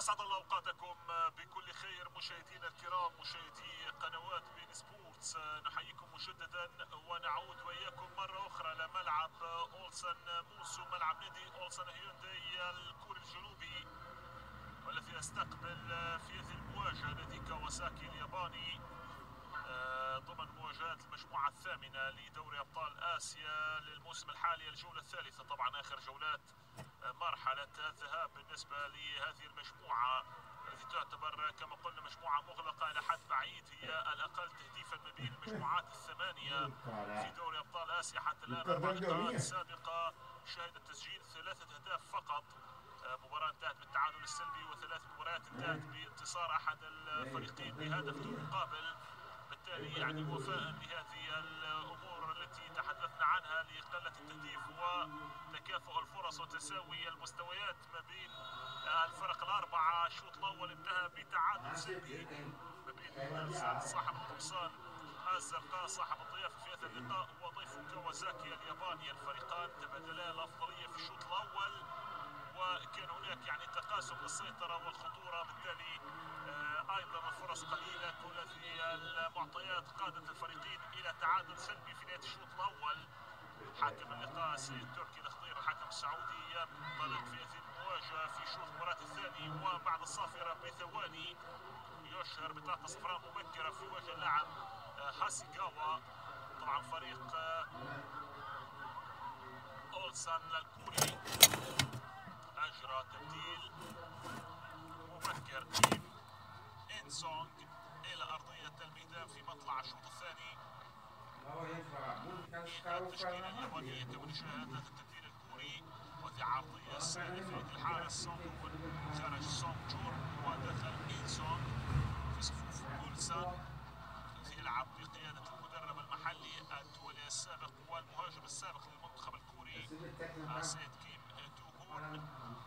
أسعد الله أوقاتكم بكل خير مشاهدينا الكرام، مشاهدي قنوات بين سبورتس. نحييكم مجددا ونعود وإياكم مرة أخرى لملعب أولسن موسو، ملعب نادي أولسن هيونداي الكوري الجنوبي، والذي يستقبل في هذه المواجهة نادي كاواساكي الياباني ضمن مواجهات المجموعة الثامنة لدوري أبطال آسيا للموسم الحالي، الجولة الثالثة طبعا آخر جولات مرحلة الذهاب بالنسبة لهذه المجموعة التي تعتبر كما قلنا مجموعة مغلقة إلى حد بعيد، هي الأقل تهديفا ما بين المجموعات الثمانية في دوري أبطال آسيا حتى الآن. 4 لقاءات سابقة شهدت تسجيل 3 أهداف فقط، مباراة انتهت بالتعادل السلبي، و3 مباريات انتهت بانتصار أحد الفريقين بهدف دون مقابل. بالتالي يعني وفاء لهذه الامور التي تحدثنا عنها لقله التهديف وتكافؤ الفرص وتساوي المستويات ما بين الفرق الاربعه. الشوط الاول انتهى بتعادل سلبي ما بين صاحب القمصان الزرقاء صاحب الضيافه في هذا اللقاء وضيف كاواساكي الياباني. الفريقان تبادلا الافضليه في الشوط الاول، وكان هناك يعني تقاسم للسيطره والخطوره، بالتالي ايضا الفرص قليله. كل هذه المعطيات قادت الفريقين الى تعادل سلبي في نهايه الشوط الاول. حاكم اللقاء السيد تركي الخضير الحكم السعودي ينطلق في هذه المواجهه في شوط المباراه الثاني، وبعد الصافره بثواني يشهر بطاقه صفراء مبكره في وجه اللاعب هاسيغاوا. طبعا فريق اولسان الكوري اجرى تبديل مبكر كيم إن سونغ إلى أرضية الميدان في مطلع الشوط الثاني. التشكيلة اليابانية كمشاهدة التبديل الكوري، وفي عرضية سالفة الحارس سونغ خرج سونغ جور ودخل إن سونغ في صفوف أولسان، يلعب بقيادة المدرب المحلي الدولي السابق والمهاجم السابق للمنتخب الكوري سيد كيم دوغون.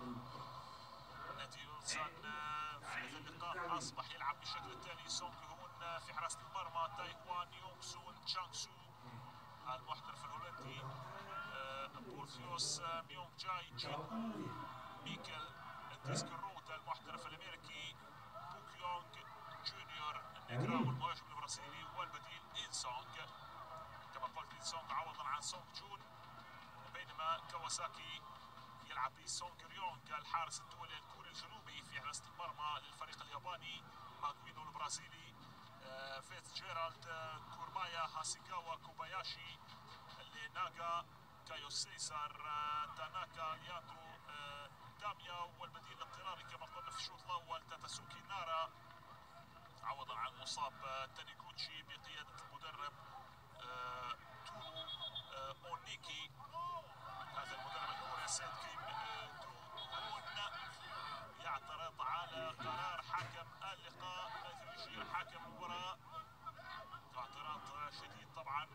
نادي أولسان في هذا اللقاء أصبح يلعب بالشكل التالي: سونغ هون في حراسة المرمى، تايوان يونغ سون تشانغ سو المحترف الهولندي، بورثيوس ميونغ جاي جين، ميكل ديسكروت المحترف الأمريكي، بوكيونغ جونيور النيجراوي المهاجم البرازيلي، والبديل إن سونغ. كما قلت إن سونغ عوضا عن سونغ جون، بينما كاواساكي يلعب بسونغ ريونغ الحارس الدولي الكوري الجنوبي في حراسة المرمى للفريق الياباني، ماغوينو البرازيلي، فيتس جيرالد، كورمايا، هاسيغاوا، كوباياشي، ناغا، كايو سيسار، تاناكا، لياندرو داميا، والبديل الاضطراري كما قلنا في الشوط الاول تاتاسوكي نارا عوضا عن المصاب تانيغوتشي بقيادة المدرب تورو اونيكي. هذا المدرب الكوري سيد كيم دوغون يعترض على قرار حكم اللقاء الذي يشير حكم المباراة، اعتراض شديد طبعا،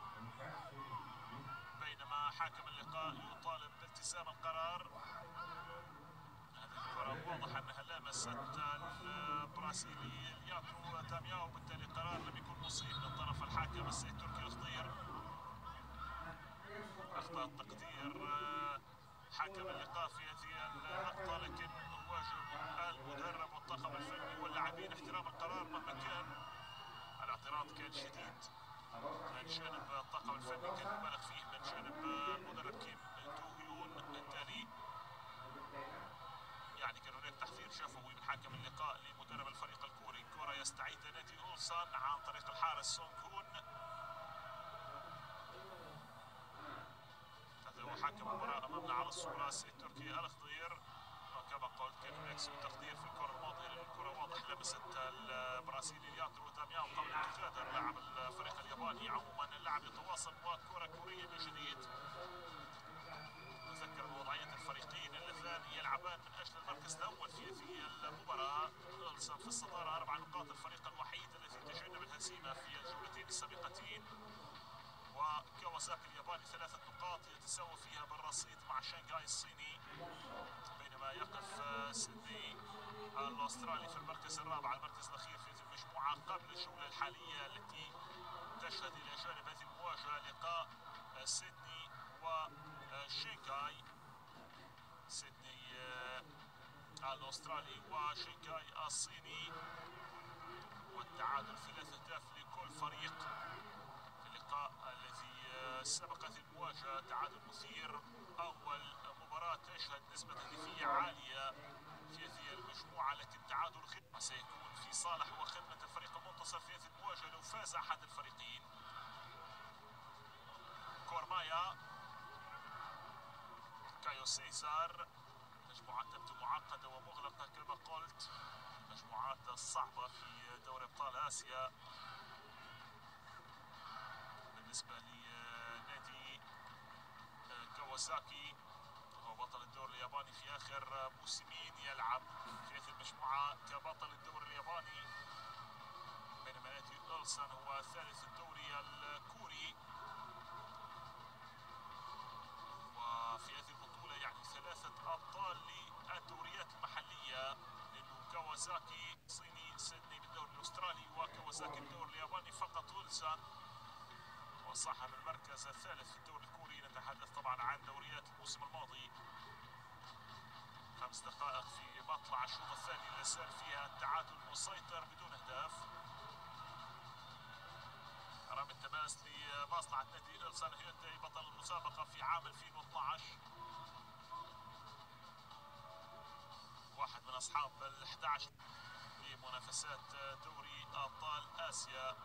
بينما حكم اللقاء يطالب بالتزام القرار. هذه المباراة واضح انها لامست البرازيلي لياندرو دامياو، وبالتالي القرار لم يكن مصيب من طرف الحكم السيد تركي الخضير. اخطاء تقدير حكم اللقاء في هذه اللقطة، لكن واجب المدرب والطاقم الفني واللاعبين احترام القرار مهما كان. الاعتراض كان شديد من جانب الطاقم الفني، كان مبالغ فيه من جانب المدرب كيم دوغيون، بالتالي يعني كان هناك تحذير شفوي من حكم اللقاء لمدرب الفريق الكوري. كرة يستعيد نادي أولسان عن طريق الحارس سونغ هون. هذا هو حكم المباراة أمامنا على الصورة السيد تركي الخضير. وكما قلت كان هناك سوء تقدير في الكرة الماضية، لأن الكرة واضح لمست البرازيلي لياندرو دامياو قبل أن تغادر لاعب الفريق الياباني. عموما اللعب يتواصل وكرة كورية من جديد. نذكر بوضعية الفريقين اللذان يلعبان من أجل المركز الأول في هذه المباراة. أولسان في الصدارة 4 نقاط، الفريق الوحيد الذي تجنب الهزيمة في الجولتين السابقتين، وكاواساكي الياباني 3 نقاط يتساوى فيها بالرصيد مع شانغهاي الصيني، بينما يقف سيدني الأسترالي في المركز الرابع، المركز الأخير في هذه المجموعة قبل الجولة الحالية التي تشهد إلى جانب هذه المواجهة لقاء سيدني وشانغهاي. سيدني الأسترالي وشينكاي الصيني، والتعادل 3 أهداف لكل فريق في اللقاء الذي سبق هذه المواجهة. تعادل مثير، أول مباراة تشهد نسبة هدفية عالية في هذه المجموعة، لكن تعادل سيكون في صالح وخدمة الفريق المنتصر في هذه المواجهة لو فاز أحد الفريقين. كورمايا، كايو سيزار. مجموعة تبدو معقدة ومغلقة كما قلت، المجموعات الصعبة في دوري أبطال آسيا. بالنسبة لنادي كawasaki هو بطل الدوري الياباني في آخر موسمين، يلعب في هذه المجموعة كبطل الدوري الياباني، بينما نادي أولسان هو ثالث الدوري الكوري. وفي هذه البطولة يعني 3 أبطال للدوريات المحلية، لأنه كawasaki صيني، سيدني بالدوري الأسترالي، وكawasaki بالدوري الياباني فقط. أولسان وصاحب المركز الثالث في الدوري الكوري. نتحدث طبعا عن دوريات الموسم الماضي. 5 دقائق في مطلع الشوط الثاني اللي صار فيها التعادل مسيطر بدون أهداف. رمي التماس لمصلحة نادي أولسان هيونداي بطل المسابقة في عام 2012، واحد من أصحاب ال11 في منافسات دوري أبطال آسيا.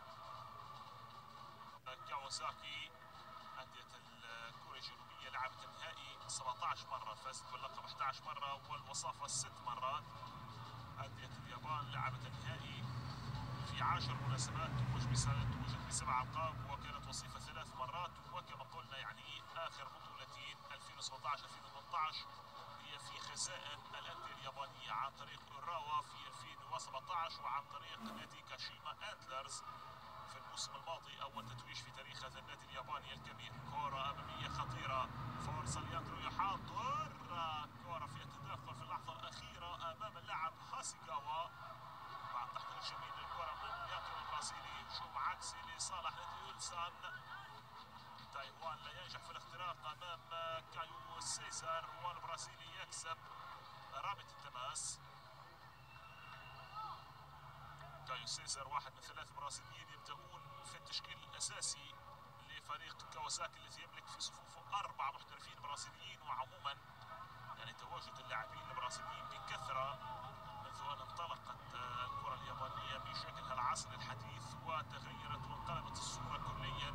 كawasaki أندية كوريا الجنوبية لعبت النهائي 17 مرة، فازت باللقب 11 مرة، والوصافة 6 مرات. أندية اليابان لعبت النهائي في 10 مناسبات، توجت ب7 ألقاب، وكانت وصيفة 3 مرات. وكما قلنا يعني آخر بطولتين 2017 2018 هي في خزائن الأندية اليابانية عن طريق أوراوا في 2017 وعن طريق نادي كاشيما أنتلرز في الموسم الماضي. أول تتويج في تاريخ هذا النادي الياباني الكبير. كرة أمامية خطيرة، فرصة لياندرو يحاضر، كرة في التدخل في اللحظة الأخيرة أمام اللاعب هاسيغاوا بعد تحضير جميل للكرة من لياندرو البرازيلي. هجوم عكسي لصالح نادي أولسان. تايوان لا ينجح في الاختراق أمام كايو سيزار، والبرازيلي يكسب رابط التماس. كايو سيزار واحد من 3 برازيليين يبدأون في التشكيل الأساسي لفريق كawasaki الذي يملك في صفوفه 4 محترفين برازيليين. وعموما يعني تواجد اللاعبين البرازيليين بكثرة منذ أن انطلقت الكرة اليابانية بشكلها العصري الحديث، وتغيرت وانقلبت الصورة كليا،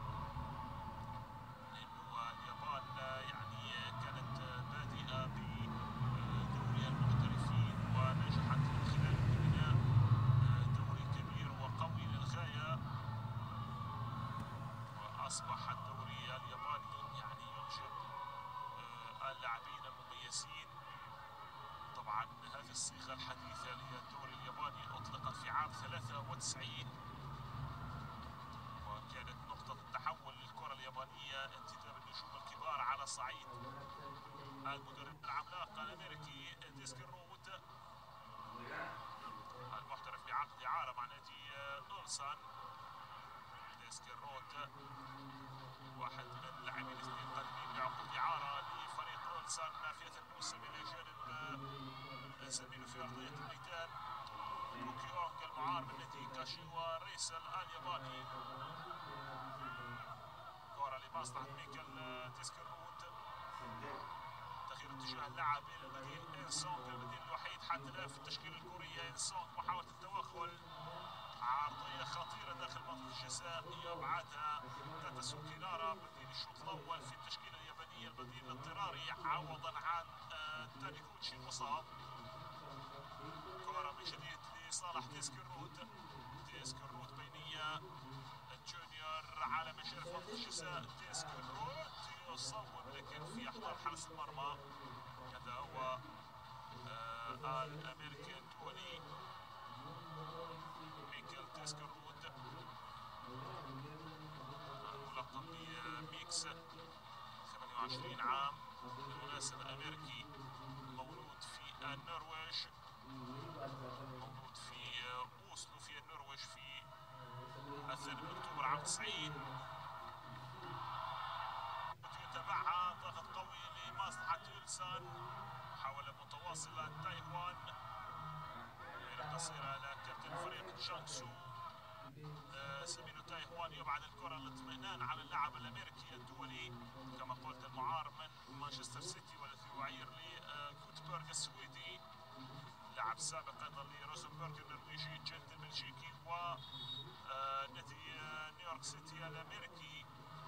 لأنه اليابان يعني كانت بادئة بدوري المحترفين ونجحت من خلال بناء دوري كبير وقوي للغاية، وأصبح الدوري الياباني يعني ينشئ اللاعبين المميزين. طبعا هذه الصيغة الحديثة للدوري الياباني أطلقت في عام 93، وكانت نقطة التحول للكرة اليابانية انتداب النجوم الكبار على صعيد المدرب العملاق الأمريكي ديسكي رود، المحترف بعقد إعارة مع نادي أولسان. ديسكي رود واحد من اللاعبين الاثنين القادمين بعقود إعارة لفريق أولسان في هذا الموسم إلى جانب زميله في أرضية الميدان بوكيونغ المعار من نادي كاشيوا ريسل الياباني. كرة لمصلحة ميكال ديسكي رود، تغيير اتجاه اللاعب إلى البديل إنسونغ، البديل الوحيد حتى الآن في التشكيلة الكورية. إنسونغ محاولة التوغل، عرضية خطيرة داخل منطقة الجزاء يبعدها تاتاسوكي نارا، بديل الشوط الأول في التشكيلة اليابانية، البديل الاضطراري عوضا عن تانيغوتشي المصاب. كرة من جديد لصالح ديسكي رود، ديسكي رود بينية جونيور على مشارف منطقة الجزاء. ديسكي رود يصوب لكن في أحضان حارس المرمى. هذا هو الأمريكي الدولي ميكل ديسكي رود، ملقب بميكس، 28 عام، بالمناسبة أمريكي، مولود في النرويج، مولود في أوسلو في النرويج في 2 أكتوبر عام 90. يتابعها ضغط قوي لمصلحة أولسان، محاولة متواصلة تايوان، قصيرة لكابتن الفريق جانسو. زميله تايوان يبعد الكرة للاطمئنان على اللاعب الامريكي الدولي كما قلت المعار من مانشستر سيتي والاثيوبيعير لكوتبرغ السويدي، لاعب سابق ايضا لروزنبرغ النرويجي، جنت البلجيكي، ونادي نيويورك سيتي الامريكي.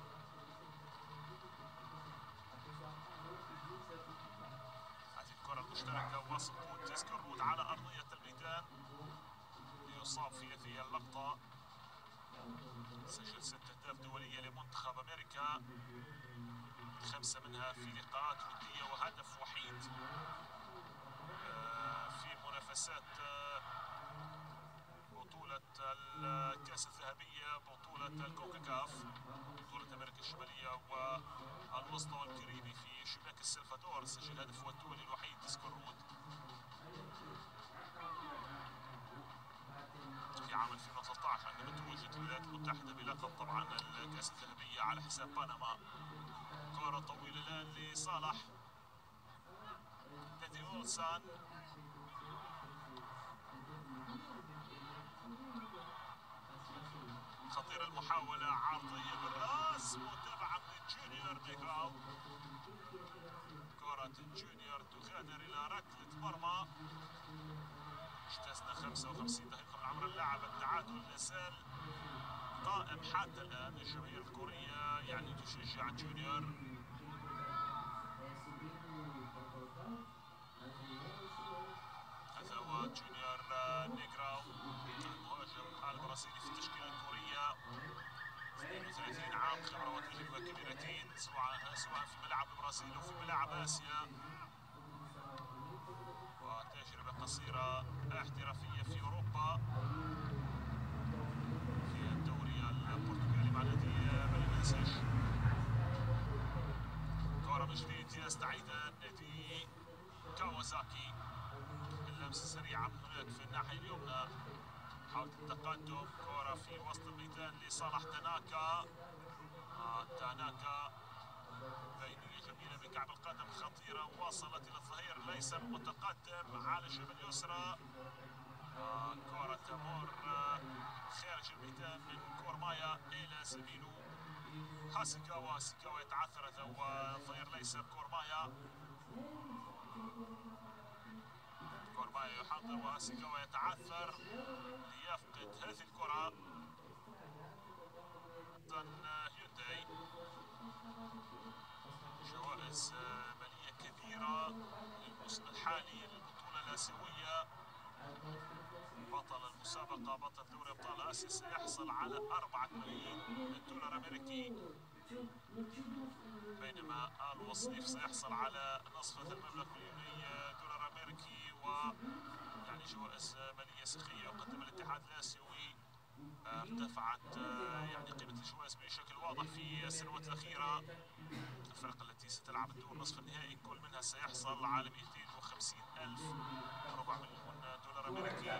هذه الكرة المشتركة وسقوط تسكر رود على ارضية الميدان ليصاب في هذه اللقطة. سجل 6 أهداف دولية لمنتخب أمريكا، 5 منها في لقاءات ودية وهدف وحيد في منافسات بطولة الكأس الذهبية، بطولة الكوكاكاف، بطولة أمريكا الشمالية والوسطى والكاريبي في شباك السلفادور. سجل هدفه الدولي الوحيد تسكر رود في عام 2013 عندما توجت الولايات المتحدة بلقب طبعا الكأس الذهبية على حساب بنما. كرة طويلة الآن لصالح نادي أولسان، خطير المحاولة، عرضية بالراس، متابعة من جونيور نيغراو. كرة جونيور تغادر إلى ركلة مرمى. اجتزنا 55 دقيقة من عمر اللاعب، التعادل لازال قائم حتى الآن. الجماهير الكورية يعني تشجع جونيور. هذا هو جونيور نيغراو المهاجم البرازيلي في التشكيلة الكورية، 32 عام، خبرة وتجربة كبيرتين سواء في ملعب البرازيل أو في ملعب آسيا، وتجربة قصيرة احترافية في أوروبا في الدوري البرتغالي مع نادي بالمنسج. كرة من جديد يستعيد نادي كاوازاكي، اللمسة سريعة من هناك في الناحية اليمنى، حاولت التقدم. كرة في وسط الميدان لصالح تاناكا. تاناكا بينية جميلة بكعب القدم خطيرة، وصلت إلى الظهير الأيسر المتقدم على الجبهة اليسرى. كرة تمر خارج الميدان من كورمايا إلى زميله هاسيكاوا. هاسيكاوا يتعثر، هذا هو الظهير الأيسر كورمايا. كورمايا يحضر وهاسيكاوا يتعثر ليفقد هذه الكرة. هيونداي جوائز مالية كبيرة للموسم الحالي للبطولة الآسيوية. بطل المسابقة، بطل دوري أبطال آسيا، سيحصل على 4 ملايين دولار أمريكي، بينما الوصيف سيحصل على نصف هذا المبلغ، مليوني دولار أمريكي، ويعني جوائز مالية سخية. وقدم الاتحاد الآسيوي ارتفعت يعني قيمة الجوائز بشكل واضح في السنوات الأخيرة. الفرق التي ستلعب الدور نصف النهائي كل منها سيحصل على 250 ألف، ربع مليون دولار أمريكي.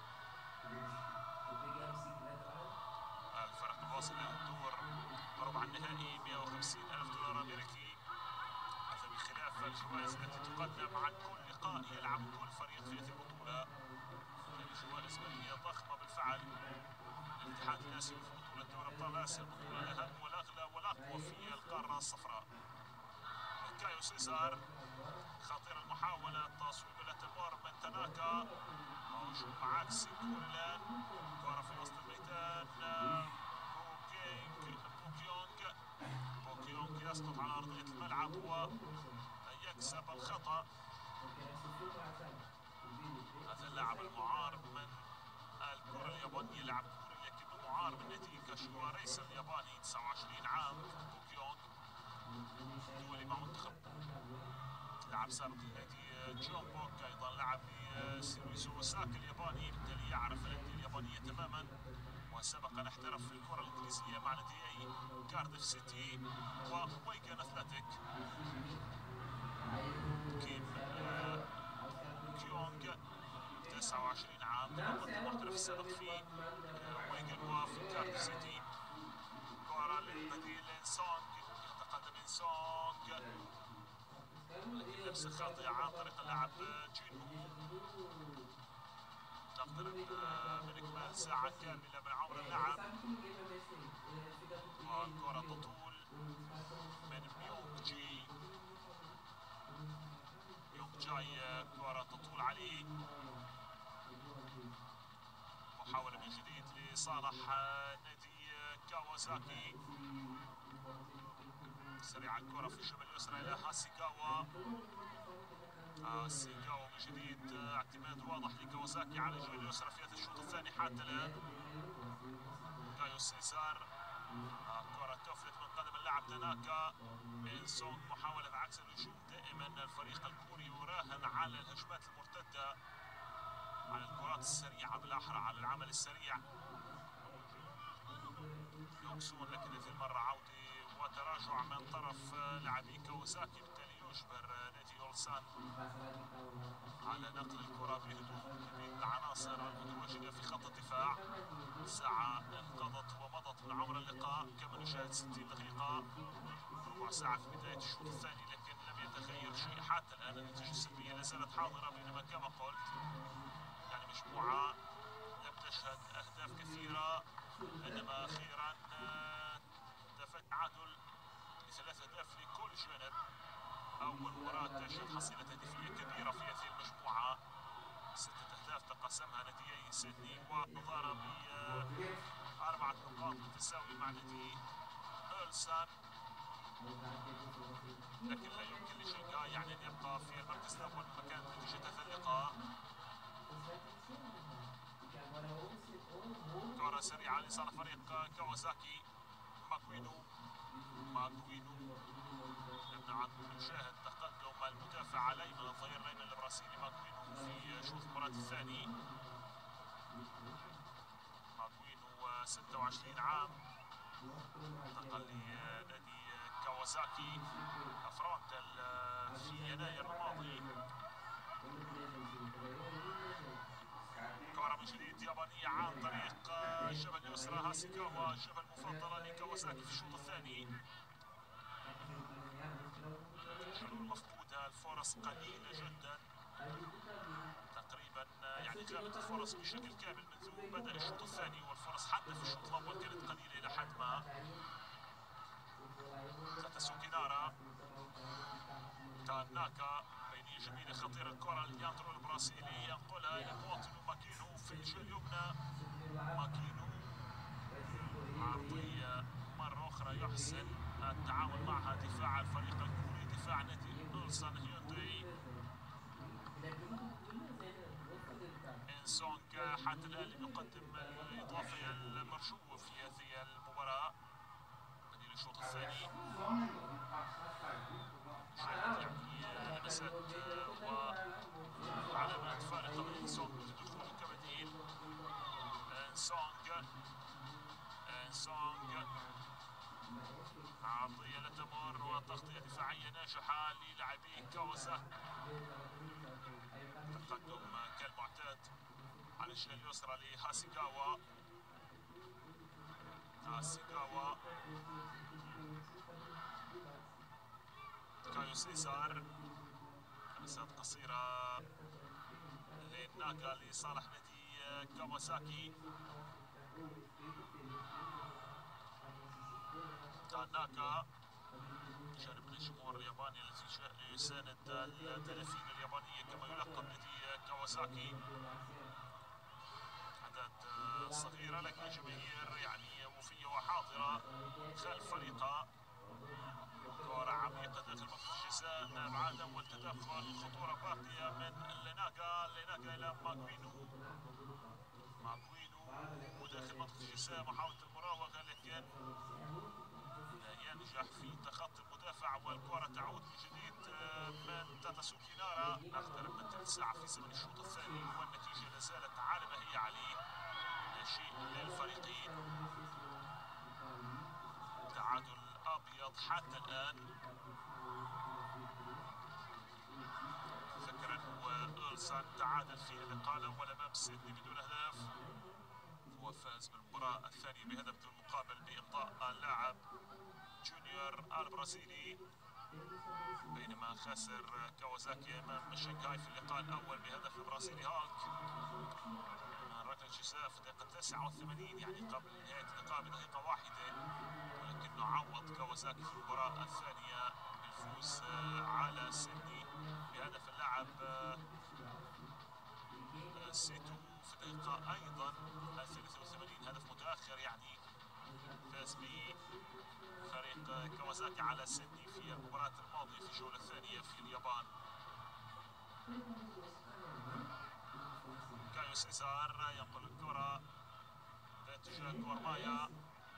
الفرق الواصل إلى الدور ربع النهائي 150 ألف دولار أمريكي. هذا بخلاف الجوائز التي تقدم عن كل لقاء يلعب كل فريق في هذه البطولة. يعني جوائز مالية ضخمة بالفعل. الاتحاد الآسيوي في بطولة دوري أبطال آسيا، البطولة الأهم والأغلى والأقوى في القارة الصفراء. كايو سيزار، خطير المحاولة، تصويب لا تمر من تاناكا، هجوم عكسي كوريلان. كرة في وسط الميدان، بوكيونغ يسقط على أرضية الملعب ويكسب الخطأ. هذا اللاعب المعار من الكرة اليابانية، لاعب كوري لكنه معار من نادي كاشيوا ريس الياباني، 29 عام. بوكيونغ دولي مع منتخب، لاعب سابق لنادي جون بوك، ايضا لاعب لسيرويزو اوساكا الياباني، بالتالي يعرف الانديه اليابانيه تماما، وسبق ان احترف في الكره الانجليزيه مع ناديي كارديف سيتي وويغان اثلتيك. كيم كيونغ 29 عام، تنضم المحترف السابق في ويغان وفي كارديف سيتي. كرة للبديل سونغ، يتقدم سونغ، لكن لمسة خاطئة عن طريق اللاعب جينو. نقترب من إكمال ساعة كاملة من عمر اللعب، وكرة تطول من يونغ جاي، كرة تطول عليه، محاولة من جديد لصالح نادي كاوازاكي. سريعة الكرة في الجبهة اليسرى إلى هاسيغاوا. هاسيغاوا من جديد، اعتماد واضح لكاوازاكي على الجبهة اليسرى في هذا الشوط الثاني حتى الآن. كايو سيزار، كرة تفلت من قدم اللاعب تاناكا. إنسونغ، محاولة في عكس الهجوم. دائما الفريق الكوري يراهن على الهجمات المرتدة، على الكرات السريعة بالأحرى، على العمل السريع. يوكسون، لكن هذه المرة عودة وتراجع من طرف لاعبي كاوازاكي، بالتالي يجبر نادي أولسان على نقل الكرة بهدوء بين العناصر المتواجدة في خط الدفاع. ساعة انقضت ومضت من عمر اللقاء، كما نشاهد 60 دقيقة، ربع ساعة في بداية الشوط الثاني، لكن لم يتغير شيء حتى الآن. النتيجة السلبية لا زالت حاضرة، بينما كما قلت يعني مجموعة لم تشهد أهداف كثيرة، إنما أخيرا دفع تعادل ب3 أهداف لكل جانب. أول مباراة تشهد حصيلة هدفية كبيرة في هذه المجموعة، 6 أهداف تقاسمها ناديي سيدني ونظارة ب4 نقاط بالتساوي مع نادي أولسان، لكن لا يمكن لشنغهاي يعني أن يبقى في المركز الأول مكان نتيجة هذا اللقاء. كرة سريعة لصالح فريق كاوازاكي. ماكوينو نمنع عن نشاهد تقدم المدافع على الايمن، الظهير الايمن البرازيلي ماكوينو في شوط المباراة الثاني. ماكوينو 26 عام، انتقل لنادي كاوازاكي فرونتال في يناير الماضي. كرة من جديد يابانية عن طريق الجبهة اليسرى. هاسيغاوا، الجبهة المفضلة لكاوازاكي في الشوط الثاني. الحلول مفقودة، الفرص قليلة جدا، تقريبا يعني غابت الفرص بشكل كامل منذ بدأ الشوط الثاني، والفرص حتى في الشوط الأول كانت قليلة إلى حد ما. تاتاسوكي نارا، تاناكا، بينية جميلة خطيرة، الكرة لياندرو البرازيلي ينقلها إلى مواطنه ماكينو في الجهة اليمنى. ماكينو، عرضية مرة أخرى يحسن التعامل معها دفاع الفريق الكوري، دفاع نادي أولسان هيونداي. إنسونغ حتى الآن لم يقدم الإضافة المرجوة في هذه المباراة. بديل الشوط الثاني، شاهد يعني لمسات وعلامات فارقة من إنسونغ منذ دخوله كبديل. إنسونغ، عرضية لا تمر وتغطية دفاعية ناجحة للاعبي كاوازاكي. تقدم كالمعتاد على الجهة اليسرى لهاسيغاوا. كايو سيزار، لمسات قصيرة لناغا لصالح نادي كاوازاكي. تاناكا، جانب من الجمهور الياباني الذي جاء ليساند الدلافين اليابانية كما يلقب نادي كاوازاكي. أعداد صغيرة لكن جماهير يعني وفية وحاضرة خلف فريقها. كرة عميقة داخل منطقة الجزاء، عدم والتدخل، خطورة باقية من ليناغا إلى ماكوينو وداخل منطقة الجزاء، محاولة المراوغة لكن لا ينجح في تخطي المدافع، والكرة تعود من جديد من تاتاسوكي نارا. نقترب من ثلث ساعة في زمن الشوط الثاني والنتيجة لا زالت على ما هي عليه، لا شيء للفريقين. تعادل أبيض حتى الآن. ذكر أنه أولسان تعادل في اللقاء الأول أمام سيدني بدون أهداف، وفاز بالمباراة الثانية بهدف دون مقابل بإمضاء اللاعب جونيور البرازيلي بينما خسر كawasaki امام شنغهاي في اللقاء الاول بهدف البرازيلي هالك من ركله جزاء في الدقيقه 89 يعني قبل نهايه اللقاء بدقيقه واحده، ولكنه عوض كawasaki في المباراه الثانيه بالفوز على سيدني بهدف اللاعب سيتو في الدقيقه ايضا 83 هدف متاخر. يعني فاز به فريق كawasaki على سيدني في المباراة الماضية في الجولة الثانية في اليابان. كايو سيزار ينقل الكرة باتجاه كورمايا،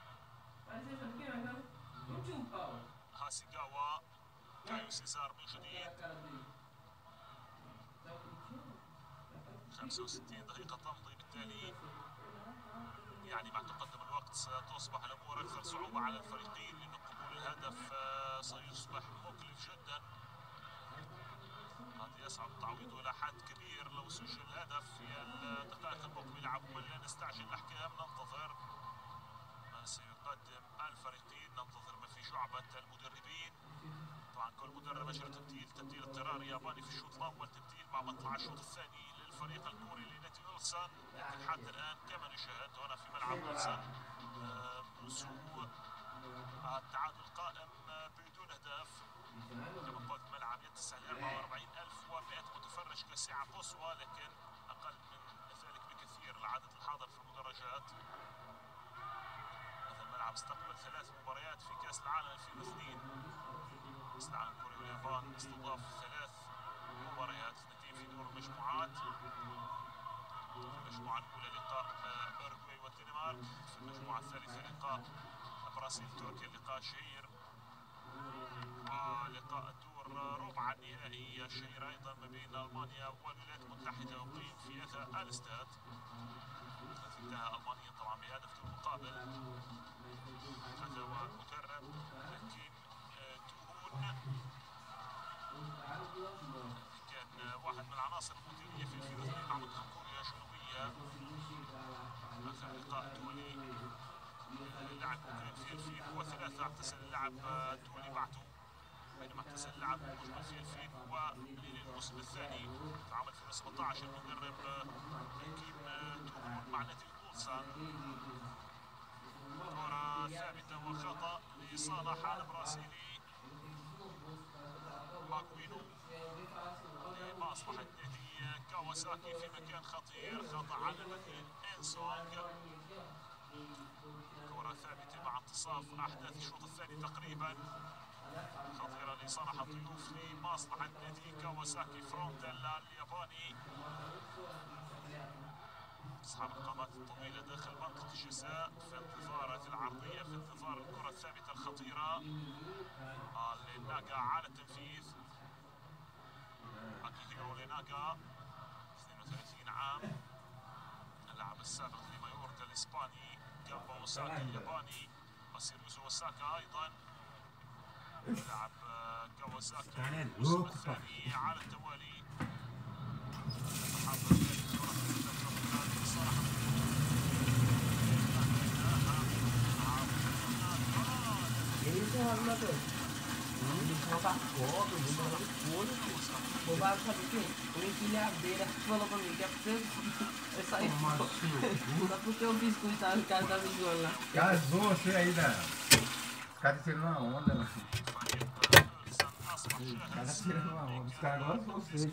هاسيغاوا، كايو سيزار من جديد. 65 دقيقة تمضي، بالتالي يعني مع تقدم الوقت ستصبح الامور اكثر صعوبه على الفريقين، لان قبول الهدف سيصبح مكلف جدا. قد يصعب تعويضه الى حد كبير لو سجل هدف في الدقائق المقبله. عموما لا نستعجل الاحكام، ننتظر ما سيقدم الفريقين، ننتظر ما في جعبه المدربين. طبعا كل مدرب اجرى تبديل اضطراري ياباني في الشوط الاول، تبديل مع مطلع الشوط الثاني للفريق الكوري لنادي اولسان. لكن حتى الان كما نشاهد هنا في ملعب اولسان موسو التعادل قائم بدون اهداف. كما قلت ملعب يتسع ل 44100 متفرج كسعه قصوى، لكن اقل من ذلك بكثير العدد الحاضر في المدرجات. هذا الملعب استقبل 3 مباريات في كاس العالم 2002. كاس العالم كوريا واليابان استضاف 3 مباريات، 2 في دور المجموعات. في المجموعة الأولى لقاء أوروغواي والدنمارك، في المجموعة الثالثة لقاء البرازيل تركيا اللقاء الشهير، ولقاء الدور ربع النهائي الشهير أيضا ما بين ألمانيا والولايات المتحدة يقيم في هذا الاستاد. انتهى ألمانيا طبعا بهدف المقابل. هذا هو المدرب كيم تون، كان واحد من العناصر المديرية في 2002 مع منتخب كوريا الجنوبية. آخر لقاء دولي لعب في 2003 اعتزل اللاعب الدولي بعده، بينما اعتزل اللاعب مجمل في 2000 والموسم الثاني. في عام 2017 المدرب كيم تون مع نادي اولسان. كرة ثابتة وخطأ لصالح البرازيلي ماكوينو لمصلحة نادي كawasaki في مكان خطير، خطأ على البديل إنسونغ. كرة ثابتة مع انتصاف أحداث الشوط الثاني تقريبا، خطيرة لصالح الضيوف لمصلحة نادي كawasaki فرونتيلا الياباني. أصحاب القامات الطويلة داخل منطقة الجزاء في انتظار هذه العرضية، في انتظار الكرة الثابتة الخطيرة لناغا على التنفيذ. أكيهيرو لناغا 32 عام، اللاعب السابق لمايوركا الإسباني، جنبه أوساكا الياباني، وسيروزو أوساكا أيضا لاعب كawasaki الموسم الثاني على التوالي. يتحضر الكرة في لصالح Não tá foda, o número não foi. O Bago sabe o quê? O empilhadeira falou pra mim que é pra você sair fora. Só porque eu fiz com o cara da visual lá. Casou você aí, né? Os caras tirando uma onda, mano. Os caras tirando uma onda. Os caras gostam de você.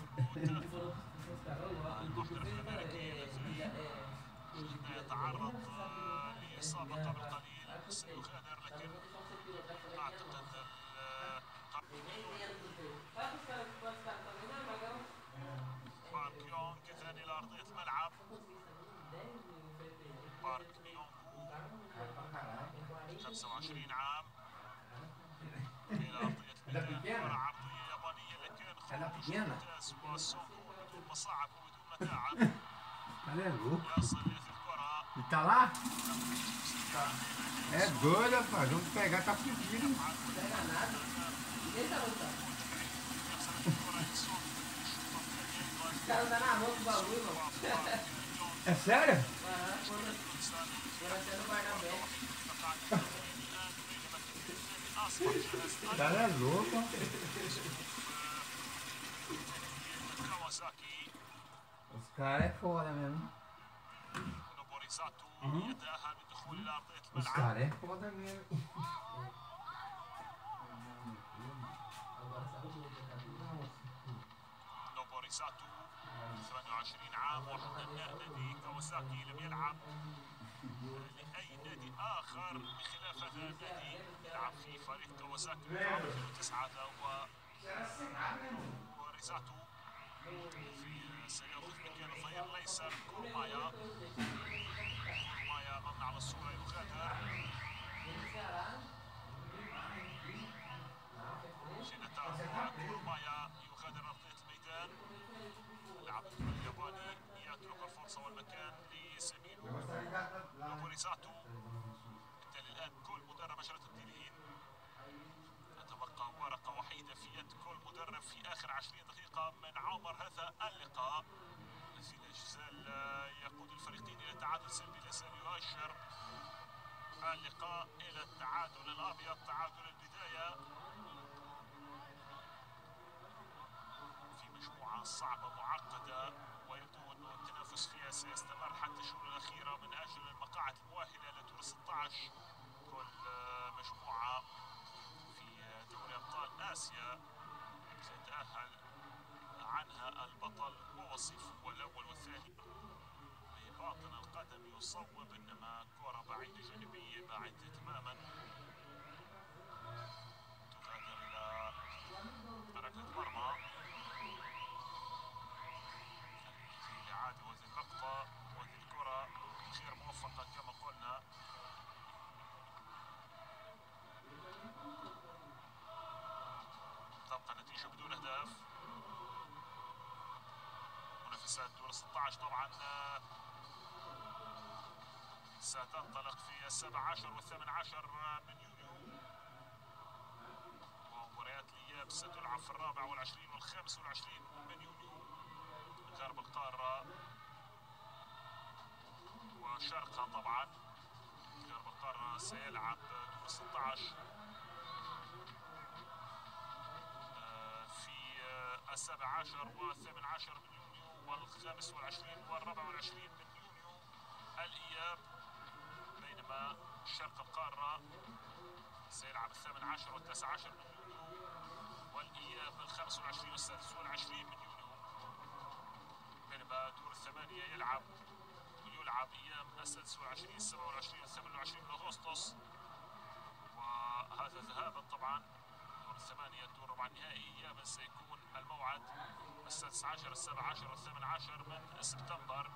يتعرض لإصابة قبل قليل سيغادر، لكن أعتقد بارك يونغ ثاني لأرضية الملعب. بارك يونغ 25 عام إلى أرضية الميدان. كرة عرضية يابانية، لكن خروج ممتاز وسونغو بدون مصاعب وبدون متاعب يصل لهذه الكرة. E tá lá? Tá. É doido, rapaz. Vamos pegar, tá pedindo. Não pega nada. Ninguém tá lutando. Os caras tá na mão do bagulho, mano. É sério? Aham, quando você não vai na mão. أصبح جاهز Cara louco. كawasaki. Os caras é foda mesmo. نوبوريزاتو يتأهل بالدخول إلى أرضية Os الملعب. caras é foda mesmo. Agora sabe o gol da cabeça? نوبوريزاتو 28 عام وحدة نادي كawasaki لم يلعب لأي نادي آخر بخلاف هذا النادي. يلعب في فريق كawasaki من عام 2009 وريزاتو سيأخذ مكان الظهير الأيسر كورومايا. كورومايا أمامنا على الصورة يغادر. شيناتارو كورومايا يغادر أرضية الميدان. اللاعب الياباني يترك الفرصة والمكان لسمينو نوبوريزاتو. بالتالي الآن كل مدرب 10 تبديلين. تتبقى ورقة وحيدة في يد كل مدرب في آخر 20 دقيقة من عمر هذا اللقاء. نزيل أجزال يقود الفريقين إلى تعادل سلبي لا زال يؤشر اللقاء إلى التعادل الأبيض، تعادل البداية في مجموعة صعبة معقدة، ويبدو أن التنافس فيها سيستمر حتى الجولة الأخيرة من أجل المقاعد المؤهلة لدور 16. كل مجموعة في دوري أبطال آسيا سيتأهل عنها البطل ووصيفه الأول والثاني. بباطن القدم يصوب، إنما كرة بعيدة جانبية بعيدة تماما تغادر إلى ركلة مرمى. الإعادة وهذه اللقطة وهذه الكرة غير موفقة كما قلنا. تبقى النتيجة بدون أهداف. منافسات دور 16 طبعا ستنطلق في 17 و18 من يونيو، ومباريات الإياب ستلعب في 24 و25 من يونيو. غرب القارة وشرقها طبعا. غرب القارة سيلعب دور 16 في 17 و18 من يونيو، والخامس والعشرين والرابع والعشرين من يونيو الإياب، بينما شرق القارة سيلعب 18 و19 من يونيو، والإياب 25 والسادس والعشرين من يونيو. بينما دور الثمانية يلعب أيام 26 27 28 من أغسطس، وهذا ذهابا طبعا. دور الثمانية دور ربع النهائي إيابا سيكون الموعد 16 17 و18 من سبتمبر.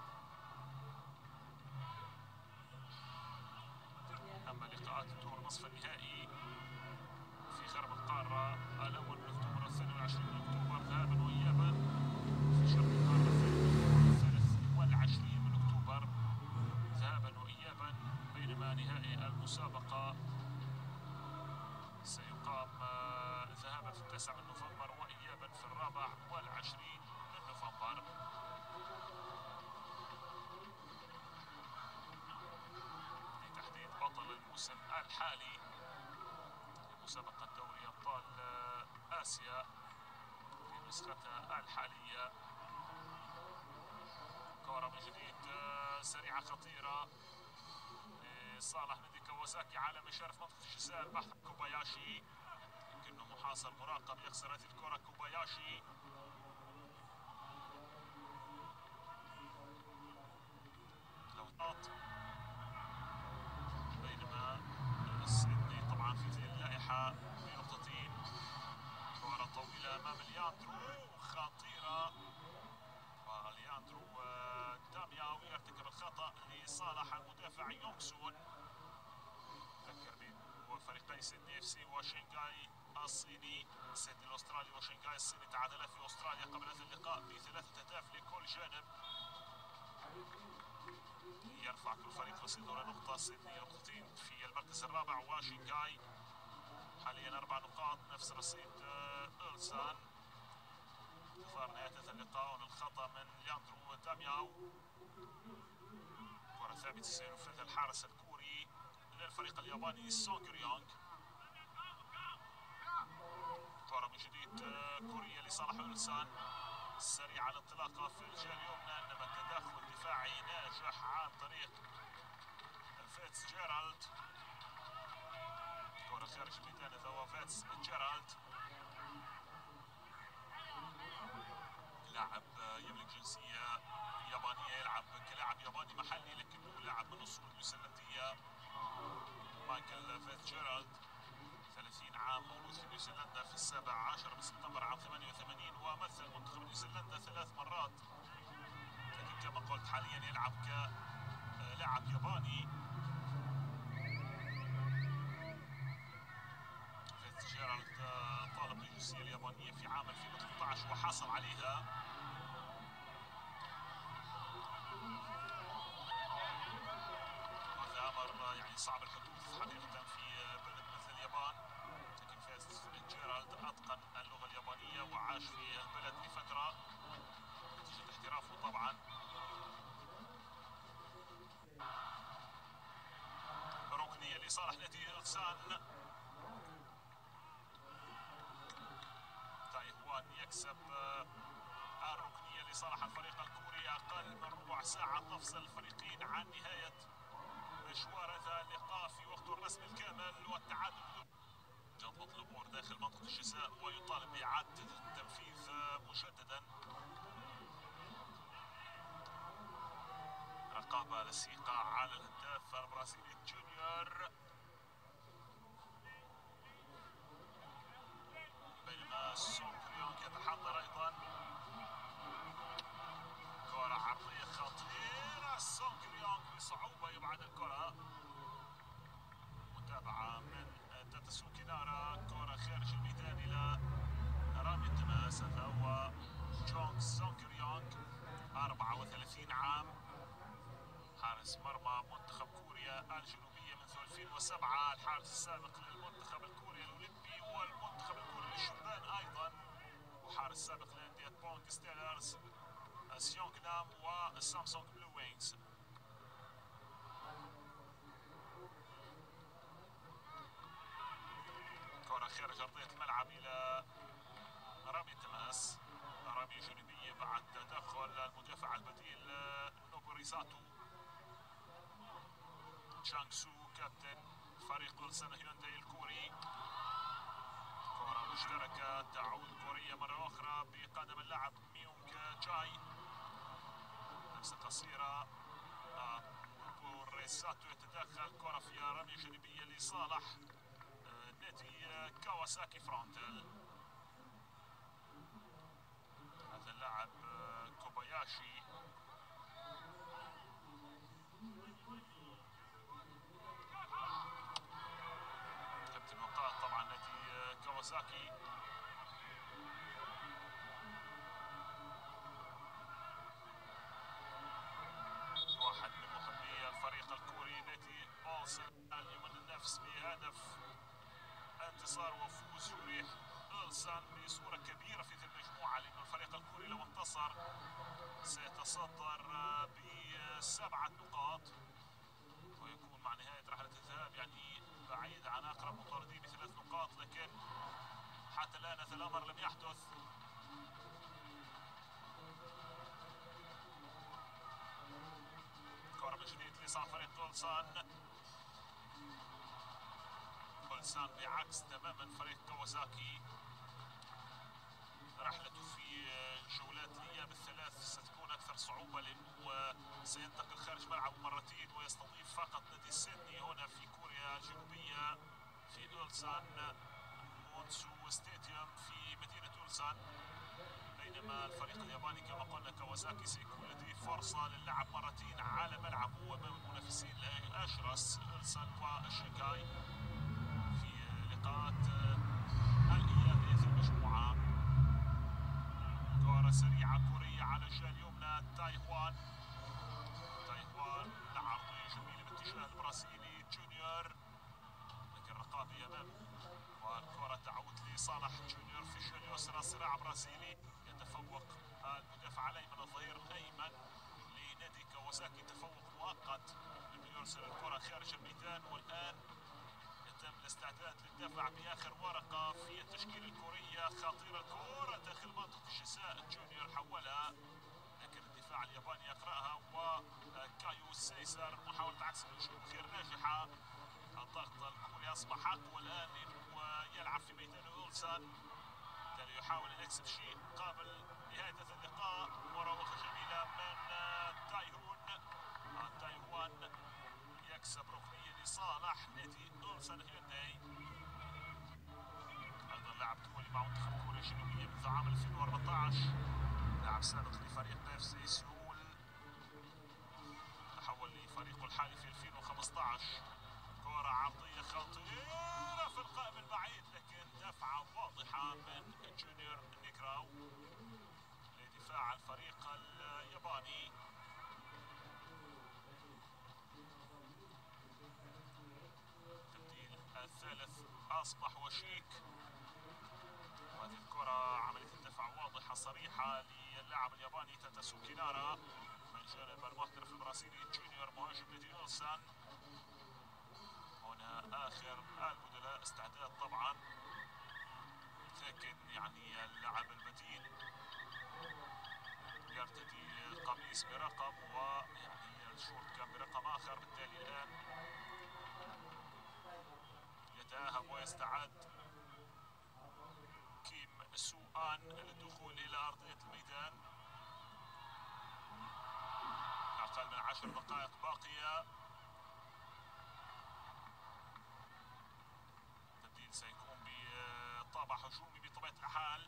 أما لقاءات الدور نصف النهائي في غرب القارة الأول من أكتوبر والثاني والعشرين من أكتوبر ذهابا وإيابا. في شرق القارة الثالث والعشرين من أكتوبر ذهابا وإيابا. بينما نهائي المسابقة سيقام ذهابا في 9 من نوفمبر وإيابا في 24 من نوفمبر. لتحديد بطل الموسم الحالي لمسابقة دوري أبطال آسيا في نسختها الحالية. كرة من جديد سريعة خطيرة لصالح نادي كawasaki على مشارف منطقة الجزاء. البحث كوباياشي، يمكنه محاصر مراقب، يخسر هذه الكرة كوباياشي. بينما سيدني طبعا في ذي اللائحة بنقطتين. كرة طويلة أمام لياندرو خطيرة، ولياندرو دامياو يرتكب الخطأ لصالح المدافع يونغ سون. ذكرني وفريقي سيدني اف سي وشنغهاي الصيني. سيدني الاسترالي وشنغهاي الصيني تعادلا في استراليا قبل هذا اللقاء ب3 أهداف لكل جانب. يرفع كل فريق رصيده لنقطة. سيدني نقطتين في المركز الرابع، وشنغهاي حاليا 4 نقاط نفس رصيد ألسان. انتظار نهاية هذا اللقاء. الخطأ من لياندرو دامياو. كرة ثابتة سينفذها الحارس الكوري للفريق الياباني سونغ يونغ. كرة من جديد كوريا لصالح أولسان، سريع الانطلاقة في الجهة اليمنى، إنما تدخل دفاعي ناجح عن طريق فيتس جيرالد. كرة خارج الميدان، هذا هو فيتس جيرالد، لاعب يملك جنسية يابانية، يلعب كلاعب ياباني محلي لكنه لاعب من أصول نيوزيلندية. مايكل فيتجيرالد 30 عام، مولود في نيوزيلندا في 17 من سبتمبر عام 88، ومثل منتخب نيوزيلندا 3 مرات، لكن كما قلت حاليا يلعب كلاعب ياباني. فيتجيرالد طالب الجنسية اليابانية في عام 2013 وحصل عليها. وهذا أمر يعني صعب الحدوث حقيقة في بلد مثل اليابان، لكن فيتجيرالد أتقن اللغة اليابانية وعاش في البلد لفترة نتيجة احترافه طبعا. ركنية لصالح نادي أولسان، تايوان يكسب الركنية لصالح الفريق الكوري. أقل من ربع ساعة تفصل الفريقين عن نهاية مشوار هذا اللقاء في وقته الرسمي الكامل، والتعادل يضبط الأمور داخل منطقة الجزاء ويطالب بإعادة التنفيذ مجددا. رقابة للثقة على الهداف البرازيلي جونيور، بينما سون كريونغ يتحضر أيضا. كرة عرضية خطيرة، سون كريونغ بصعوبة يبعد الكرة، متابعة من تاتسوكي نارا. كرة خارج الميدان إلى رامي التماس، هذا هو جونغ سون كريونغ 34 عام، حارس مرمى منتخب كوريا الجنوبية منذ 2007، الحارس السابق للمنتخب الكوري الأولمبي والمنتخب الكوري للشبان أيضا، وحارس سابق لأندية بونغ ستيلرز، سيونغ نام وسامسونج بلو وينجز. كرة خارج أرضية الملعب إلى رامي التماس، رامي جنوبية بعد تدخل المدافع البديل نوبوريزاتو. تشانغ سو كابتن فريق أولسان هيونداي الكوري. كرة مشتركة تعود كوريا مرة أخرى بقدم اللاعب ميونغ جاي، لمسة قصيرة نوبوريزاتو يتدخل. كرة في رمية جانبية لصالح نادي كاواساكي فرونتال، هذا اللاعب كوباياشي. كابتن وقائد طبعا نادي كاواساكي. واحد من محبي الفريق الكوري نادي أولسان يمن النفس بهدف انتصار وفوز يريح أولسان بصورة كبيرة في ذي المجموعة، لأن الفريق الكوري لو انتصر سيتصدر ب7 نقاط، ويكون مع نهاية رحلة الذهاب يعني بعيد عن أقرب مطاردين ب3 نقاط، لكن حتى الآن هذا الأمر لم يحدث. كرة من جديد لصالح فريق أولسان. أولسان بعكس تماما فريق كاواساكي، رحلته في جولات الإياب الثلاث ستكون أكثر صعوبة، لأنه سينتقل خارج ملعبه مرتين ويستضيف فقط نادي سيدني هنا في كوريا الجنوبية في أولسان مونسو ستاديوم في مدينة أولسان، بينما الفريق الياباني كما قلنا كاواساكي سيكون لديه فرصة للعب مرتين على ملعبه أمام المنافسين الأشرس أولسان وشيكاي في لقاءات الإياب في المجموعة. كرة سريعة كورية على الجهة اليمنى، تايوان عرضية جميلة باتجاه البرازيلي جونيور، لكن رقابي أمامه، والكرة تعود لصالح جونيور في الجهة اليسرى. صراع برازيلي، يتفوق المدافع الأيمن الظهير الأيمن لنادي كاواساكي تفوق مؤقت، لأنه يرسل الكرة خارج الميدان، والآن القاتم الاستعداد للدفع بآخر ورقة في التشكيلة الكورية. خطيرة كرة داخل منطقة الجزاء، جونيور حولها لكن الدفاع الياباني يقرأها، وكايو سيسر محاولة عكس الهجوم غير ناجحة. الضغط الكوري أصبح أقوى الآن ويلعب في ميدان أولسان، بالتالي يحاول أن يكسب شيء قبل نهاية هذا اللقاء. مراوغة جميلة من تايوان يكسب ركنية لصالح نادي أولسان هيونداي. أيضا لاعب دولي مع منتخب كوريا الجنوبية منذ عام 2014، لاعب سابق لفريق اف سي سيول، تحول لفريقه الحالي في 2015. كرة عرضية خطيرة في القائم البعيد، لكن دفعة واضحة من جونيور نيكراو لدفاع الفريق الياباني. التبديل الثالث أصبح وشيك، وهذه الكرة عملية الدفع واضحة صريحة للاعب الياباني تاتاسوكي نارا من جانب المحترف البرازيلي جونيور مهاجم نادي أولسان. هنا آخر البدلاء استعداد طبعا، لكن يعني اللاعب البديل يرتدي القميص برقم ويعني الشورت كان برقم آخر، بالتالي الآن يتأهب ويستعد كيم سوآن للدخول إلى أرضية الميدان. أقل من 10 دقائق باقية. التبديل سيكون بطابع هجومي بطبيعة الحال.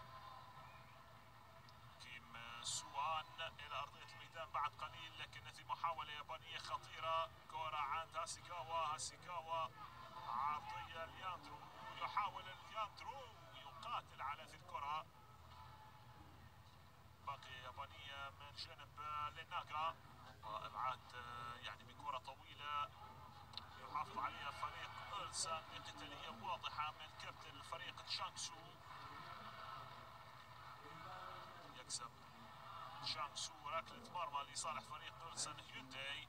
كيم سوآن إلى أرضية الميدان بعد قليل، لكن هذه محاولة يابانية خطيرة. كرة عند هاسيكاوا عرضية لياندرو، يحاول لياندرو يقاتل على هذه الكرة. باقية يابانية من جانب ليناغا، وابعاد يعني بكرة طويلة يحافظ عليها فريق أولسان بقتالية واضحة من كابتن الفريق تشانغسو. يكسب تشانغسو ركلة مرمى لصالح فريق أولسان هيونداي.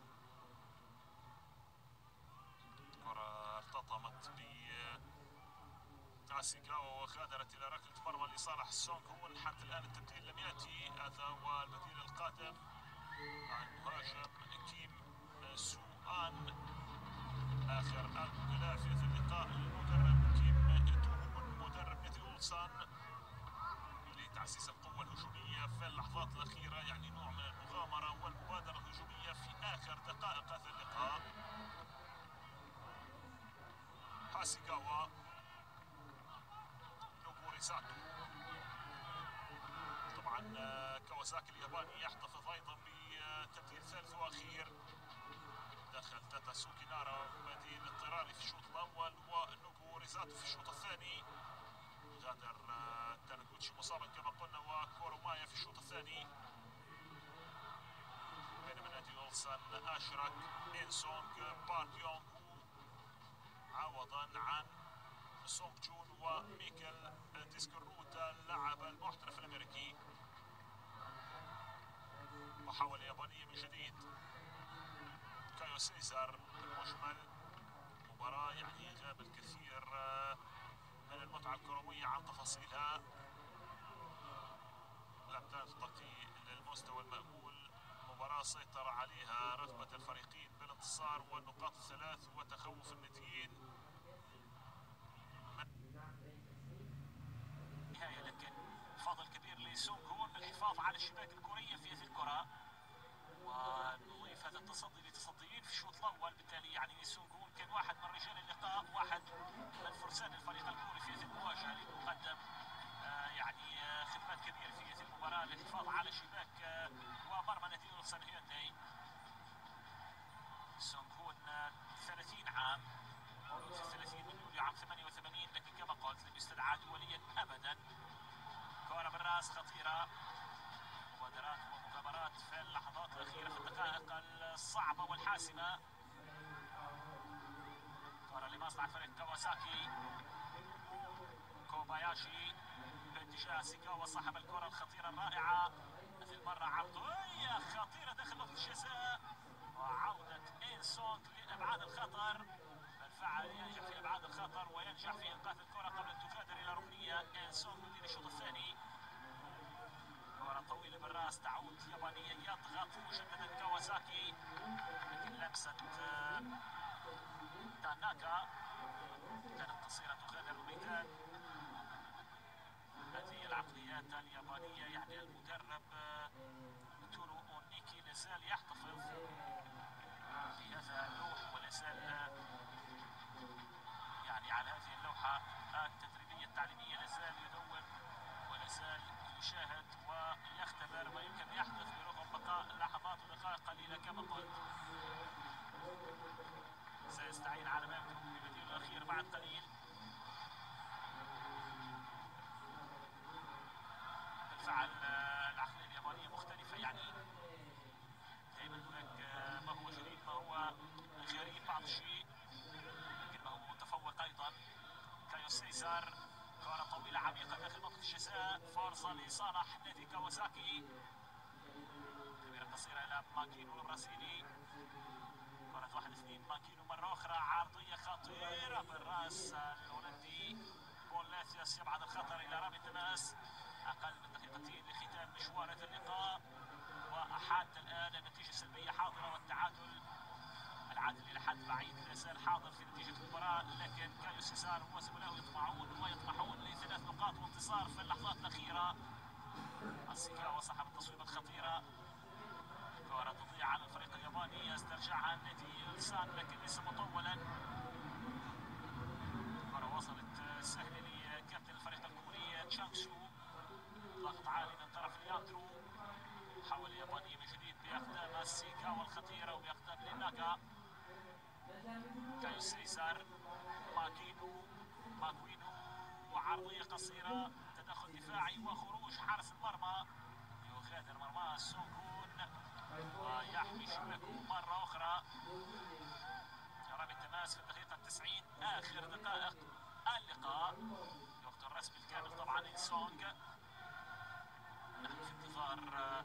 كرة ارتطمت بهاسيكاوا وغادرت إلى ركلة مرمى لصالح سونغ هون. حتى الآن التبديل لم يأتي، هذا هو البديل القادم المهاجم كيم سوآن. آخر البدلاء في هذا اللقاء المدرب كيم توهون مدرب نادي أولسان لتعزيز القوة الهجومية في اللحظات الأخيرة، يعني نوع من المغامرة والمبادرة الهجومية في آخر دقائق هذا اللقاء. هاسيكاوا، نوبوري ساتو، طبعا كوازاكي الياباني يحتفظ أيضا بتبديل ثالث وأخير. دخل تاتاسوكي نارا بديل اضطراري في الشوط الأول، ونوبوري ساتو في الشوط الثاني. غادر تاناغوتشي مصابا كما قلنا، وكورومايا في الشوط الثاني. بينما نادي أولسان أشرك إنسونغ بارك يونغ عوضا عن سونغ جون وميكل ديسكروتا اللاعب المحترف الأمريكي. محاولة يابانية من جديد. كايو سيسر بالمجمل مباراة يعني غاب الكثير من المتعة الكروية عن تفاصيلها، لم ترتقي للمستوى المأمول. مباراة سيطر عليها رغبة الفريقين بالانتصار والنقاط الثلاث وتخوف الناديين. نهاية لكن فضل كبير لسونغ هون بالحفاظ على الشباك الكورية في هذه الكرة، ونضيف هذا التصدي لتصديين في الشوط الأول. بالتالي يعني سونغ هون كان واحد من رجال اللقاء، واحد من فرسان الفريق الكوري في هذه المواجهة، لأنه قدم يعني خدمات كبيرة في هذه المباراة للحفاظ على شباك ومرمى نادي أولسان هيونداي. سونغ هون 30 عام، مولود في 30 من يوليو عام 88، لكن كما قلت لم يستدعى دوليا أبدا. كرة بالراس خطيرة، مبادرات ومغامرات في اللحظات الأخيرة في الدقائق الصعبة والحاسمة. كرة لمصلحة فريق كواساكي، كوباياشي باتجاه سيكاوا صاحب الكرة الخطيرة الرائعة. هذه المرة عرضية خطيرة داخل منطقة الجزاء، وعودة إنسونغ لأبعاد الخطر. الفعل ينجح في ابعاد الخطر وينجح في انقاذ الكره قبل ان تغادر الى ركنيه. انسون مدير الشوط الثاني. كره طويله بالراس تعود يابانيا، يضغط مجددا كawasaki لكن لمسه تاناكا كانت قصيره تغادر الميدان. هذه العقليات اليابانيه، يعني المدرب تورو اونيكي لازال يحتفظ بهذا اللوح ولازال يعني على هذه اللوحة التدريبية التعليمية لازال يدون ولازال يشاهد ويختبر ما يمكن أن يحدث برغم بقاء لحظات ودقائق قليلة. كما قلت سيستعين على ما يمكن ببديله الأخير بعد قليل. بالفعل العقلية اليابانية مختلفة، يعني دائما هناك ما هو جديد، ما هو غريب بعض الشيء، لكن ما هو متفوق ايضا. كايو سيزار، كرة طويلة عميقة داخل منطقة الجزاء، فرصة لصالح نادي كawasaki. كبيرة قصيرة إلى ماكينو البرازيلي، كرة 1-2 ماكينو مرة أخرى، عرضية خطيرة بالراس الهولندي بول لاثياس يبعد الخطر إلى رامي تماس. أقل من دقيقتين لختام مشوار هذا اللقاء، وأحاد الآن النتيجة السلبية حاضرة والتعادل العادل إلى حد بعيد لا زال حاضر في نتيجة المباراة، لكن كايو سيزار وزملائه يطمحون لثلاث نقاط وانتصار في اللحظات الأخيرة. السيكاوا صاحب التصويبة الخطيرة، كرة تضيع على الفريق الياباني يسترجعها النادي ألسان لكن ليس مطولا. كرة وصلت سهلة لكابتن الفريق الكوري تشانغ سو، ضغط عالي من طرف لياندرو، حاول الياباني من جديد باقدام السيكاوا الخطيره وباقدام ليناكا. كايو سيزار، ماكوينو عرضيه قصيره، تدخل دفاعي وخروج حارس المرمى، يغادر مرماه سونغون ويحمي شباكه مره اخرى. رامي التماس في الدقيقه 90 اخر دقائق اللقاء، الوقت الرسمي الكامل طبعا لسونغ. نحن في انتظار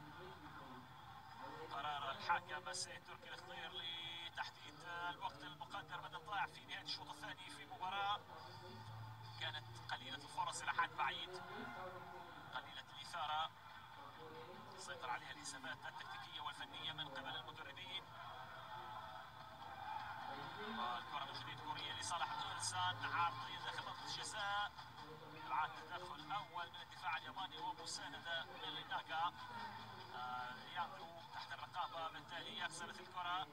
قرار الحكم السيد تركي الخضير لتحديد الوقت المقدر بدل ضائع في نهاية الشوط الثاني في مباراة كانت قليلة الفرص إلى حد بعيد، قليلة الإثارة، سيطر عليها الحسابات التكتيكية والفنية من قبل المدربين. والكرة من جديد كورية لصالح ألسان، عرضية داخل منطقة الجزاء، بعد تدخل أول من الدفاع الياباني ومساندة من ليناكا. ياندرو تحت الرقابة، بالتالي يخسرت الكرة.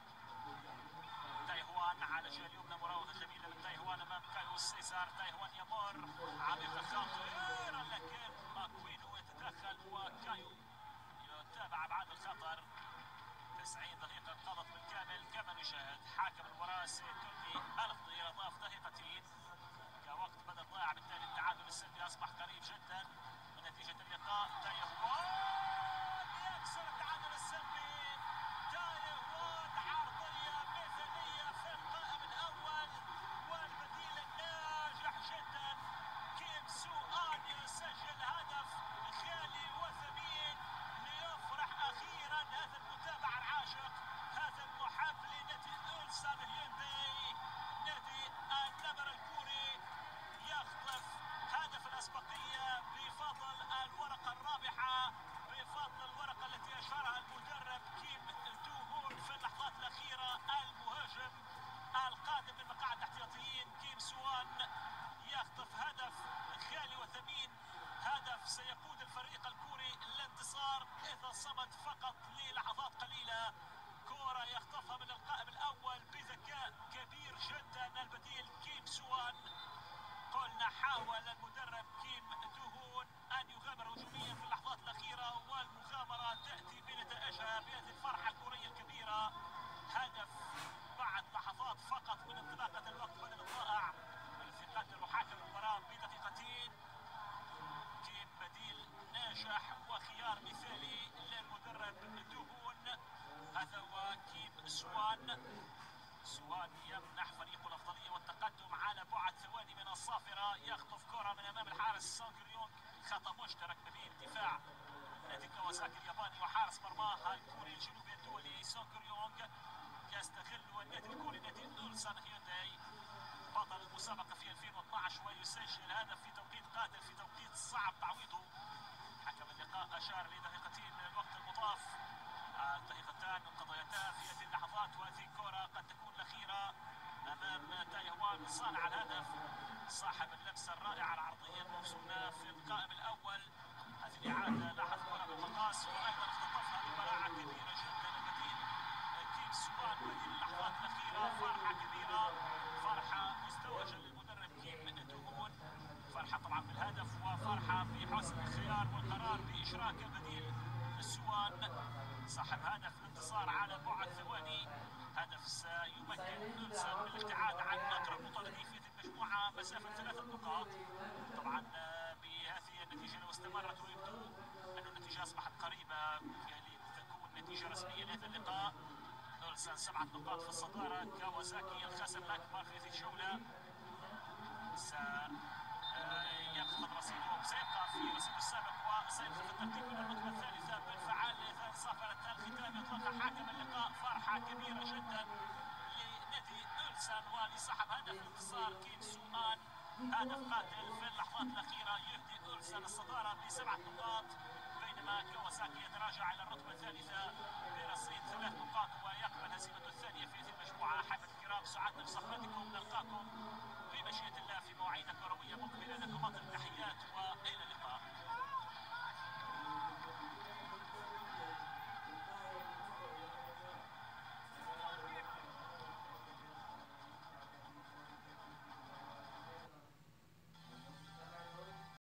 تايهوان على جهة اليمنى، مراوغة جميلة من تايهوان أمام كايو سيزار. تايهوان يمر، عميقة خطيرة لكن ماكوينو يتدخل وكايو يتابع أبعاد الخطر. 90 دقيقة انقضت بالكامل كما نشاهد. حاكم المباراة السيد تركي الخضير أضاف دقيقتين كوقت بدل ضائع، بالتالي التعادل السلبي أصبح قريب جدا من نتيجة اللقاء. تايهوان يكسر التعادل السلبي، تايهوان عرضية مثالية في القائم الأول، والبديل الناجح جدا كيم سو آن يسجل هدف غالي وثمين ليفرح أخيرا هذا المتابع العاشق، هذا المحب لنادي ألسان هيونداي، نادي النمر الكوري، يخطف هدف الأسبقية بفضل الورقة الرابحة، بفضل الورقة التي أشارها المدرب كيم دوهون في اللحظات الأخيرة. المهاجم القادم من مقاعد الاحتياطيين كيم سوان يخطف هدف غالي وثمين، هدف سيقود الفريق الكوري للانتصار إذا صمد فقط للحظات قليلة. كرة يخطفها من القائم الأول بذكاء كبير جدا البديل كيم سوان. قلنا حاول المدرب كيم دوهون أن يغامر هجوميا في اللحظات الأخيرة، والمغامرة تأتي بنتائجها بهذه الفرحة الكورية الكبيرة. هدف بعد لحظات فقط من انطلاقة الوقت بدل الضائع، الذي قدر حاكم المباراة بدقيقتين. كيم بديل ناجح وخيار مثالي للمدرب دوهون، هذا هو كيم سوان يمنح فريقه الأفضلية والتقدم على بعد ثواني من الصافرة. يخطف كرة من أمام الحارس سونغ ريونغ، خطأ مشترك ما بين دفاع نادي كawasaki الياباني وحارس مرماه الكوري الجنوبي الدولي سونغ ريونغ. يستغل النادي الكوري نادي ألسان هيونداي المسابقة في 2012 ويسجل هدف في توقيت قاتل، في توقيت صعب تعويضه. حكم اللقاء أشار لدقيقتين من الوقت المضاف، دقيقتان انقضيتا في هذه اللحظات، وهذه الكرة قد تكون الأخيرة أمام تايوان صانع الهدف صاحب اللمسة الرائعة العرضية الموسومة في القائم الأول. هذه الإعادة لاحظ كرة بالمقاس وأيضا اختطفها ببراعة كبيرة جدا البديل كيم سوان. هذه اللحظات الأخيرة فرحة كبيرة، فرحة مزدوجة للمدرب كيم دوهون، فرحة طبعا بالهدف وفرحة بحسن الخيار والقرار بإشراك البديل سوان صاحب هدف الانتصار على بعد ثواني. هدف سيمكن نولسن من الابتعاد عن أقرب مطاردين في المجموعة مسافة 3 نقاط. طبعا بهذه النتيجة لو استمرت، ويبدو أن النتيجة أصبحت قريبة لتكون نتيجة رسمية لهذا اللقاء. نولسن 7 نقاط في الصدارة، كاوازاكي الخاسر الأكبر في هذه الجولة سيأخذ رصيده، سيبقى في رصيده السابق وسيدخل في الترتيب من الرتبة الثالثة بالفعل. إذا انصفر الختام يطلق حاكم اللقاء. فرحة كبيرة جدا لنادي نولسن ولصاحب هدف الانتصار كيم سوان، هدف قاتل في اللحظات الأخيرة يهدي نولسن الصدارة ب7 نقاط، بينما كاواساكي يتراجع إلى الرتبة الثالثة برصيد 3 نقاط ويقبل هزيمته الثانية في هذه المجموعة. أحبة الكرام، سعدنا بصحبتكم، نلقاكم بمشيئة الله في مواعيد كروية مقبلة. لكم أطيب التحيات وإلى اللقاء.